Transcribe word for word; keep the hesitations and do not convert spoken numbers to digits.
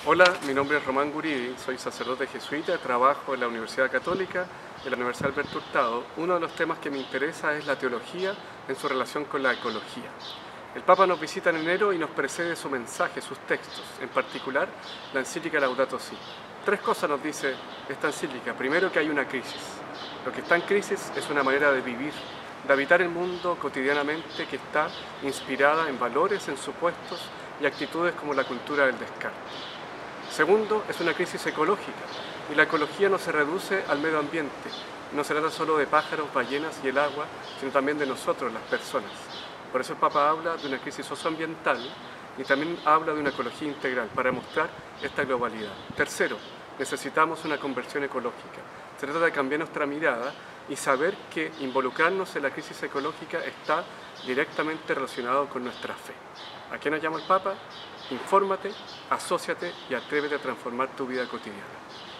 Hola, mi nombre es Román Guridi, soy sacerdote jesuita, trabajo en la Universidad Católica, en la Universidad Alberto Hurtado. Uno de los temas que me interesa es la teología en su relación con la ecología. El Papa nos visita en enero y nos precede su mensaje, sus textos, en particular la encíclica Laudato Si. Tres cosas nos dice esta encíclica. Primero, que hay una crisis. Lo que está en crisis es una manera de vivir, de habitar el mundo cotidianamente que está inspirada en valores, en supuestos y actitudes como la cultura del descarte. Segundo, es una crisis ecológica, y la ecología no se reduce al medio ambiente, no se trata solo de pájaros, ballenas y el agua, sino también de nosotros, las personas. Por eso el Papa habla de una crisis socioambiental y también habla de una ecología integral, para mostrar esta globalidad. Tercero, necesitamos una conversión ecológica. Se trata de cambiar nuestra mirada y saber que involucrarnos en la crisis ecológica está directamente relacionado con nuestra fe. ¿A qué nos llama el Papa? Infórmate, asóciate y atrévete a transformar tu vida cotidiana.